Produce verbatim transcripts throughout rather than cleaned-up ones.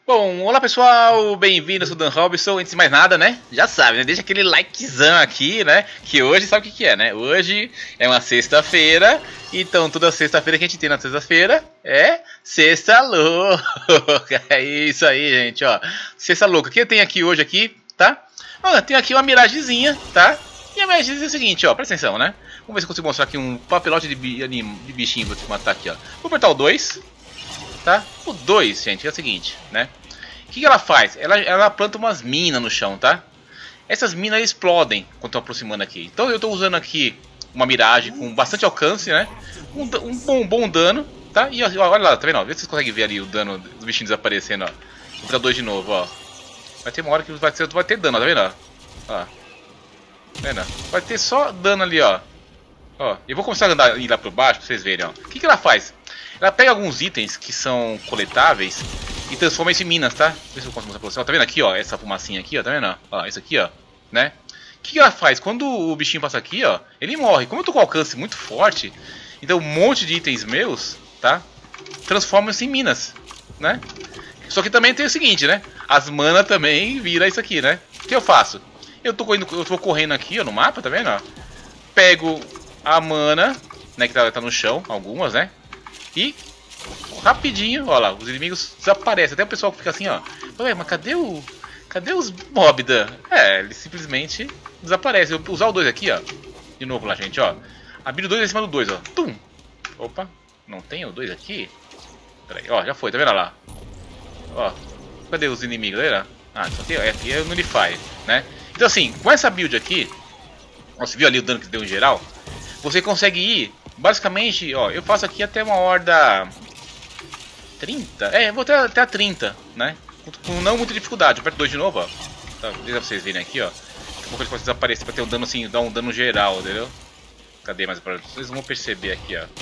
Bom, olá pessoal, bem-vindos, eu sou o Dan Robson. Antes de mais nada, né, já sabe, né, deixa aquele likezão aqui, né, que hoje sabe o que que é, né, hoje é uma sexta-feira, então toda sexta-feira que a gente tem na sexta-feira é Sexta Louca, é isso aí, gente, ó, Sexta Louca. O que eu tenho aqui hoje aqui, tá? Olha, tem aqui uma miragezinha, tá? E a miragezinha é o seguinte, ó, presta atenção, né, vamos ver se eu consigo mostrar aqui um papelote de, bi de bichinho pra te matar aqui, ó. Vou apertar o dois. Tá? O dois, gente, é o seguinte, né? O que, que ela faz? Ela, ela planta umas minas no chão, tá? Essas minas explodem quando estão aproximando aqui. Então eu estou usando aqui uma miragem com bastante alcance, né? Um, um bom, bom dano, tá? E olha lá, tá vendo? Vê se vocês conseguem ver ali o dano dos bichinhos desaparecendo, ó. Vou botar dois de novo, ó. Vai ter uma hora que vai ter, vai ter dano, tá vendo? Ó. Tá vendo? Vai ter só dano ali, ó. Ó, eu vou começar a andar ir lá por baixo pra vocês verem, ó. O que, que ela faz? Ela pega alguns itens que são coletáveis e transforma isso em minas, tá? Deixa eu ver se eu consigo mostrar pra vocês. Ó, tá vendo aqui, ó? Essa fumacinha aqui, ó. Tá vendo? Ó, isso aqui, ó. Né? O que, que ela faz? Quando o bichinho passa aqui, ó, ele morre. Como eu tô com alcance muito forte, então um monte de itens meus, tá? Transformam-se em minas, né? Só que também tem o seguinte, né? As manas também viram isso aqui, né? O que eu faço? Eu tô correndo, eu tô correndo aqui, ó, no mapa, tá vendo? Ó? Pego a mana, né, que tá, tá no chão, algumas, né? E rapidinho, ó lá, os inimigos desaparecem. Até o pessoal fica assim, ó. Ué, mas cadê o. Cadê os mobda? É, eles simplesmente desaparecem. Eu vou usar o dois aqui, ó. De novo lá, gente, ó. Abrir o dois em cima do dois, ó. Tum! Opa, não tem o dois aqui? Pera aí, ó, já foi, tá vendo lá? Ó, cadê os inimigos? Tá vendo? Ah, isso aqui, aqui é o Nulify, né? Então assim, com essa build aqui, ó, você viu ali o dano que deu em geral? Você consegue ir. Basicamente, ó, eu faço aqui até uma horda trinta, é, eu vou até, até a trinta, né? Com, com não muita dificuldade. Eu aperto dois de novo, ó. Tá, deixa vocês verem aqui, ó. Daqui a pouco ele pode desaparecer pra ter um dano assim, dar um dano geral, entendeu? Cadê mais pra vocês vão perceber aqui, ó.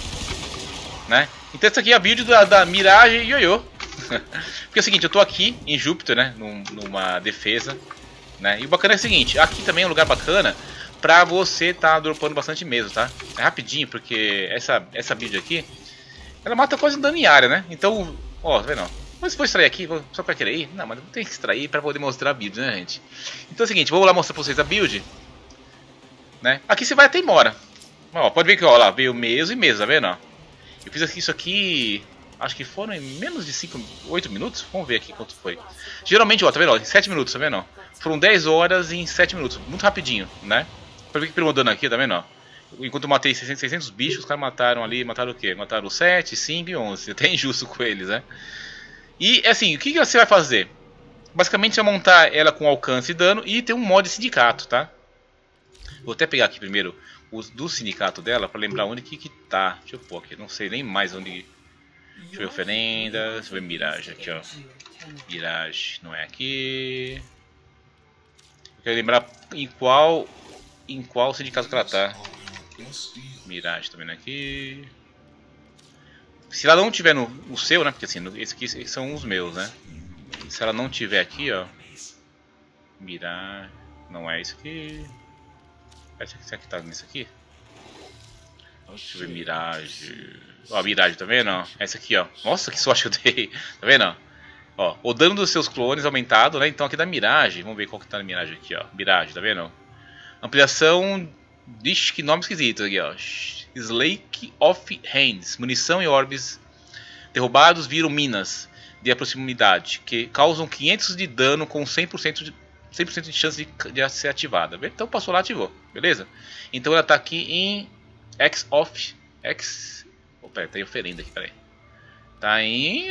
Né? Então essa aqui é a build da, da Mirage Ioiô. Porque é o seguinte, eu tô aqui em Júpiter, né? Num, numa defesa, né? E o bacana é o seguinte, aqui também é um lugar bacana pra você tá dropando bastante mesmo, tá? É rapidinho, porque essa, essa build aqui, ela mata quase um dano em área, né? Então, ó, tá vendo? Mas se for extrair aqui, só pra querer ir? Não, mas tem que extrair pra poder mostrar a build, né, gente? Então é o seguinte, vou lá mostrar pra vocês a build, né? Aqui você vai até embora. Ó, pode ver que, ó, lá, veio mês e mês, tá vendo, ó? Eu fiz aqui isso aqui, acho que foram em menos de cinco, oito minutos? Vamos ver aqui quanto foi. Geralmente, ó, tá vendo, ó, em sete minutos, tá vendo, ó? Foram dez horas em sete minutos, muito rapidinho, né? Pra ver que pegou dano aqui, tá vendo, ó? Enquanto eu matei seiscentos, seiscentos bichos, os caras mataram ali, mataram o quê? Mataram sete, cinco e onze, até injusto com eles, né? E assim, o que, que você vai fazer? Basicamente é montar ela com alcance e dano e ter um mod sindicato, tá? Vou até pegar aqui primeiro os do sindicato dela pra lembrar onde que, que tá. Deixa eu pôr aqui, não sei nem mais onde... Deixa eu ver oferenda, deixa eu ver Mirage aqui, ó. Mirage, não é aqui... Eu quero lembrar em qual... Em qual sindicato que ela tá. Mirage também aqui. Se ela não tiver no, no seu, né? Porque assim, esses aqui esses são os meus, né? Se ela não tiver aqui, ó. Mirage. Não é isso aqui. Será que tá nisso aqui? Deixa eu ver Mirage. Ó, a Mirage, tá vendo? Essa aqui, ó. Nossa, que sorte eu dei. Tá vendo? Ó, o dano dos seus clones aumentado, né? Então aqui da Mirage. Vamos ver qual que tá na Mirage aqui, ó. Mirage, tá vendo? Ampliação. Ixi, que nome esquisito aqui, ó. Slake of Hands. Munição e orbes derrubados viram minas de proximidade que causam quinhentos de dano com cem por cento de, cem por cento de chance de, de ser ativada. Então passou lá, ativou. Beleza? Então ela tá aqui em X of X. Opa, tem oferenda aqui, peraí. Tá em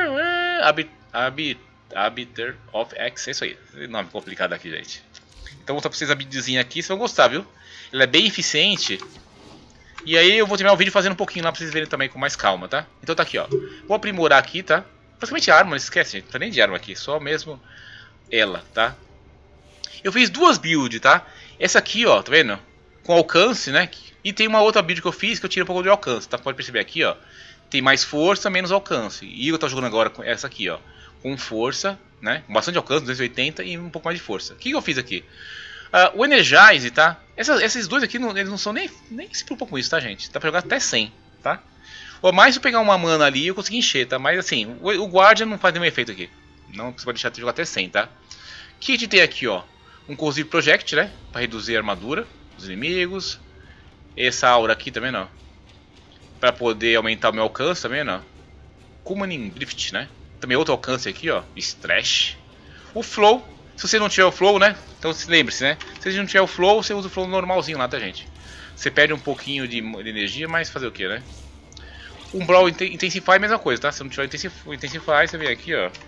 Arbiter of X. É isso aí. Nome complicado aqui, gente. Então vou mostrar pra vocês a buildzinha aqui, vocês vão gostar, viu? Ela é bem eficiente. E aí eu vou terminar o vídeo fazendo um pouquinho lá pra vocês verem também com mais calma, tá? Então tá aqui, ó. Vou aprimorar aqui, tá? Praticamente arma, não esquece, gente. Não precisa nem de arma aqui, só mesmo ela, tá? Eu fiz duas builds, tá? Essa aqui, ó, tá vendo? Com alcance, né? E tem uma outra build que eu fiz que eu tiro um pouco de alcance, tá? Pode perceber aqui, ó. Tem mais força, menos alcance. E eu tô jogando agora com essa aqui, ó. Com força, né? Com bastante alcance, duzentos e oitenta e um pouco mais de força. O que, que eu fiz aqui? Uh, o Energize, tá? Essas, esses dois aqui, não, eles não são nem, nem se preocupam com isso, tá, gente? Dá pra jogar até cem, tá? Ou mais se eu pegar uma mana ali eu consegui encher, tá? Mas assim, o, o Guardian não faz nenhum efeito aqui. Não, você pode deixar de jogar até cem, tá? O que a gente tem aqui, ó? Um Corrosive Project, né? Pra reduzir a armadura dos inimigos. Essa aura aqui também, não. Pra poder aumentar o meu alcance também, não. Kumanin Drift, né? Também outro alcance aqui, ó. Stretch. O Flow. Se você não tiver o Flow, né? Então lembre-se, né? Se você não tiver o Flow, você usa o Flow normalzinho lá, tá, gente? Você perde um pouquinho de, de energia, mas fazer o que, né? Um Brawl Intensify, mesma coisa, tá? Se não tiver o Intensify, você vem aqui, ó.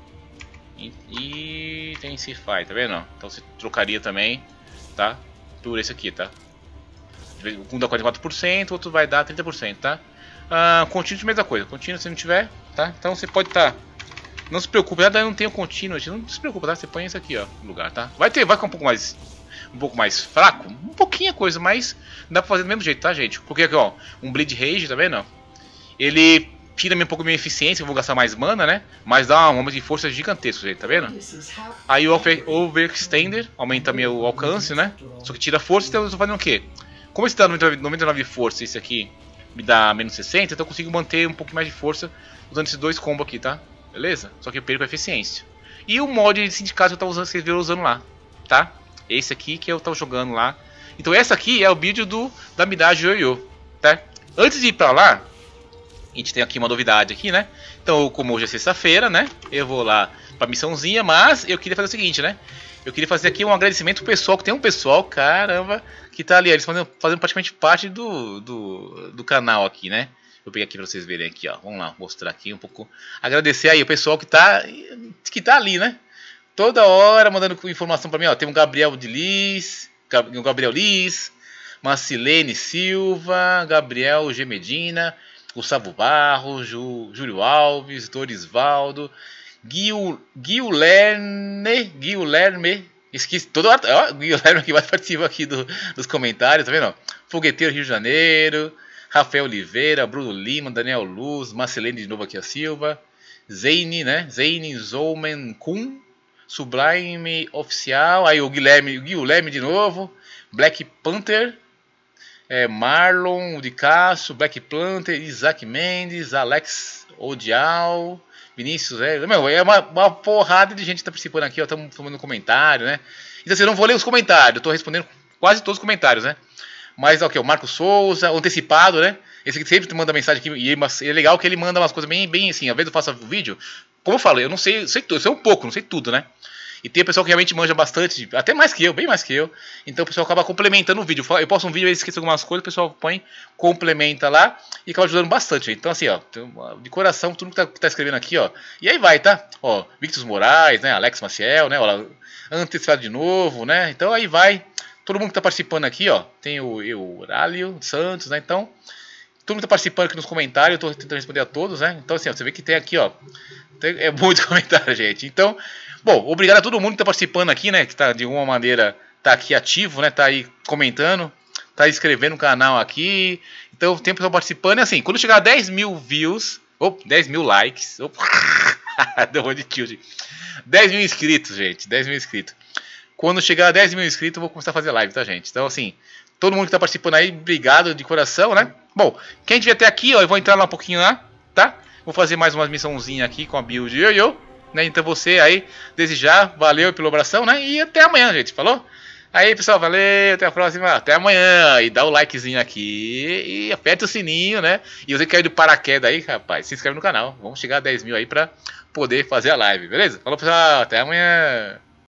E Intensify, tá vendo? Então você trocaria também, tá? Por esse aqui, tá? Um dá quarenta e quatro por cento, outro vai dar trinta por cento, tá? Ah, contínuo, mesma coisa. Contínuo se não tiver, tá? Então você pode estar... Tá... Não se preocupe, nada não tem o contínuo, não se preocupe, tá? Você põe isso aqui, ó, no lugar, tá? Vai ter, vai ficar um pouco mais... Um pouco mais fraco, um pouquinho coisa, mas dá pra fazer do mesmo jeito, tá, gente? Porque aqui, ó, um Bleed Rage, tá vendo? Ele... Tira um pouco minha eficiência, eu vou gastar mais mana, né? Mas dá um aumento de força gigantesco, gente, tá vendo? Aí o over, Overextender aumenta meu alcance, né? Só que tira força, então eu tô fazendo o quê? Como esse dá noventa e nove de força, esse aqui me dá menos sessenta, então eu consigo manter um pouco mais de força usando esses dois combos aqui, tá? Beleza? Só que eu perco a eficiência. E o mod de sindicato que eu tava usando, vocês viram usando lá, tá? Esse aqui que eu tava jogando lá. Então essa aqui é o vídeo do, da Midage Yoyo, tá? Antes de ir pra lá... A gente tem aqui uma novidade aqui, né? Então, como hoje é sexta-feira, né? Eu vou lá pra missãozinha, mas eu queria fazer o seguinte, né? Eu queria fazer aqui um agradecimento pro pessoal, que tem um pessoal, caramba, que tá ali, eles fazendo, fazendo praticamente parte do, do, do canal aqui, né? Vou pegar aqui pra vocês verem aqui, ó. Vamos lá, mostrar aqui um pouco. Agradecer aí o pessoal que tá, que tá ali, né? Toda hora mandando informação pra mim, ó. Tem um Gabriel de Liz, um Gabriel Liz, Marcilene Silva, Gabriel G. Medina... Gustavo Barros, Ju, Júlio Alves, Dorisvaldo, Guilherme, Guilherme, esqueci, todo ó, Guilherme que vai participar aqui do, dos comentários, tá vendo? Fogueteiro Rio de Janeiro, Rafael Oliveira, Bruno Lima, Daniel Luz, Marcelene de novo aqui a Silva, Zeine, né? Zeine Zolmen Kun, Sublime Oficial, aí o Guilherme, o Guilherme de novo, Black Panther, É, Marlon de Castro, Black Planter, Isaac Mendes, Alex Odial, Vinícius, é, meu, é uma, uma porrada de gente que tá participando aqui, ó, estamos tomando comentário, né? Então assim, eu não vou ler os comentários, eu tô respondendo quase todos os comentários, né? Mas ok, o Marco Souza, o Antecipado, né? Esse que sempre manda mensagem aqui, e é legal que ele manda umas coisas bem, bem assim, às vezes eu faço o vídeo, como eu falo, eu não sei, sei tudo, eu sei um pouco, não sei tudo, né? E tem pessoal que realmente manja bastante, até mais que eu, bem mais que eu. Então o pessoal acaba complementando o vídeo. Eu posto um vídeo e esqueço algumas coisas, o pessoal põe, complementa lá e acaba ajudando bastante. Então assim, ó, de coração, tudo que tá, que tá escrevendo aqui, ó. E aí vai, tá? Ó, Victor Moraes, né? Alex Maciel, né? Ó, Antecipado de novo, né? Então aí vai. Todo mundo que tá participando aqui, ó. Tem o, o Horário Santos, né? Então, todo mundo que tá participando aqui nos comentários, eu tô tentando responder a todos, né? Então assim, ó, você vê que tem aqui, ó. Tem, é muito comentário, gente. Então. Bom, obrigado a todo mundo que está participando aqui, né? Que tá de alguma maneira tá aqui ativo, né? Tá aí comentando, tá inscrevendo no canal aqui. Então tem pessoal participando. E assim, quando chegar a dez mil views, ou dez mil likes, opa, deu um de tilt. dez mil inscritos, gente. dez mil inscritos. Quando chegar a dez mil inscritos, eu vou começar a fazer live, tá, gente? Então, assim, todo mundo que tá participando aí, obrigado de coração, né? Bom, quem tiver até aqui, ó, eu vou entrar lá um pouquinho lá, tá? Vou fazer mais uma missãozinha aqui com a build Yoyo. Né? Então você aí, desejar, valeu pela oração, né? E até amanhã, gente, falou? Aí, pessoal, valeu, até a próxima, até amanhã. E dá o likezinho aqui e aperta o sininho, né? E você que caiu do paraquedas aí, rapaz, se inscreve no canal. Vamos chegar a dez mil aí pra poder fazer a live, beleza? Falou, pessoal, até amanhã.